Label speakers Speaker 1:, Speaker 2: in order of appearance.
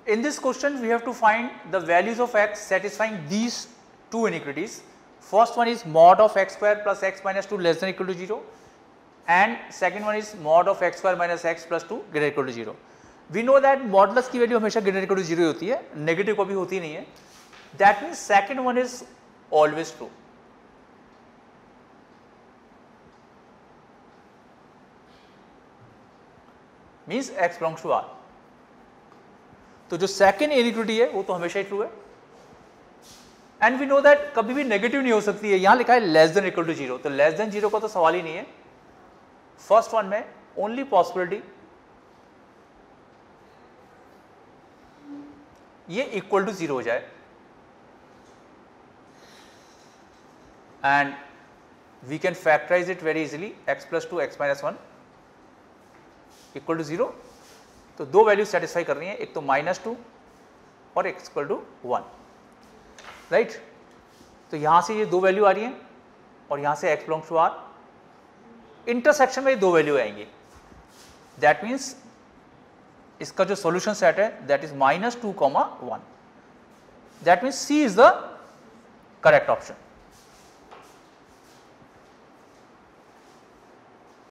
Speaker 1: in this question we have to find the values of x satisfying these two inequalities. First one is mod of x square plus x minus 2 less than equal to 0, and second one is mod of x square minus x plus 2 greater equal to 0. We know that modulus की value हमेशा greater equal to 0 होती है, negative कभी होती नहीं है. That means second one is always true. Means x belongs to R. तो जो सेकेंड इनइक्वालिटी है वो तो हमेशा ही ट्रू है. एंड वी नो दैट कभी भी नेगेटिव नहीं हो सकती है. यहां लिखा है लेस देन इक्वल टू 0, तो लेस देन 0 का तो सवाल ही नहीं है. फर्स्ट वन में ओनली पॉसिबिलिटी ये इक्वल टू 0 हो जाए, and we can factorize it very easily. x plus 2 x minus 1 equal to 0. तो दो वैल्यू सेटिस्फाई कर रही हैं, एक तो -2 और x इक्वल टू 1, राइट. तो यहां से ये दो वैल्यू आ रही हैं और यहां से x belongs to r. Intersection में ये दो वैल्यू आएंगी. दैट मीन्स इसका जो सॉल्यूशन सेट है that is -2, 1. That means C is the correct option.